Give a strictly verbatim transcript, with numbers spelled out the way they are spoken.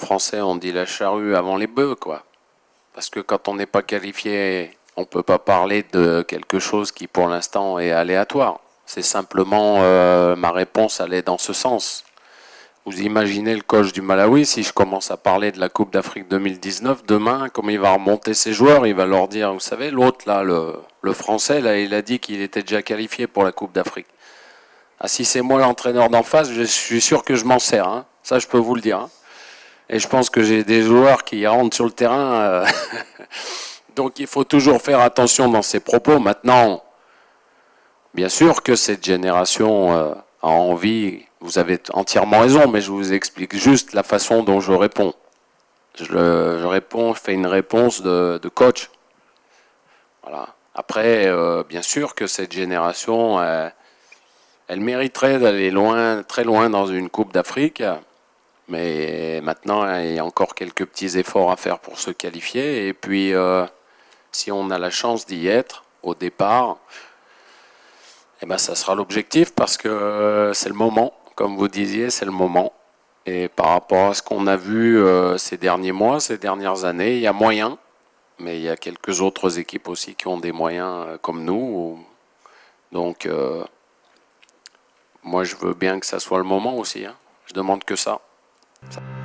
français, on dit la charrue avant les bœufs, quoi. Parce que quand on n'est pas qualifié, on ne peut pas parler de quelque chose qui, pour l'instant, est aléatoire. C'est simplement, euh, ma réponse allait dans ce sens. Vous imaginez le coach du Malawi, si je commence à parler de la Coupe d'Afrique deux mille dix-neuf, demain, comme il va remonter ses joueurs, il va leur dire, vous savez, l'autre, là, le, le français, là, il a dit qu'il était déjà qualifié pour la Coupe d'Afrique. Ah, si c'est moi l'entraîneur d'en face, je suis sûr que je m'en sers, hein. Ça, je peux vous le dire, hein. Et je pense que j'ai des joueurs qui rentrent sur le terrain. Euh Donc il faut toujours faire attention dans ses propos. Maintenant, bien sûr que cette génération euh, a envie, vous avez entièrement raison, mais je vous explique juste la façon dont je réponds. Je, je réponds, je fais une réponse de, de coach. Voilà. Après, euh, bien sûr que cette génération, euh, elle mériterait d'aller loin, très loin dans une Coupe d'Afrique. Mais maintenant, il y a encore quelques petits efforts à faire pour se qualifier. Et puis, euh, si on a la chance d'y être au départ, eh ben, ça sera l'objectif parce que euh, c'est le moment. Comme vous disiez, c'est le moment. Et par rapport à ce qu'on a vu euh, ces derniers mois, ces dernières années, il y a moyen. Mais il y a quelques autres équipes aussi qui ont des moyens euh, comme nous. Donc, euh, moi, je veux bien que ça soit le moment aussi, hein. Je demande que ça. Ça.